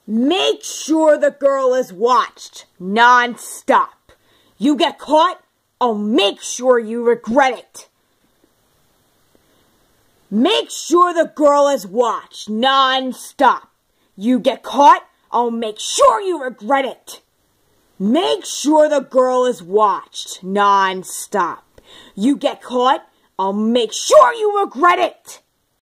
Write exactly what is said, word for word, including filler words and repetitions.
Make sure the girl is watched non-stop. You get caught, I'll make sure you regret it. Make sure the girl is watched non-stop. You get caught, I'll make sure you regret it. Make sure the girl is watched non-stop. You get caught, I'll make sure you regret it.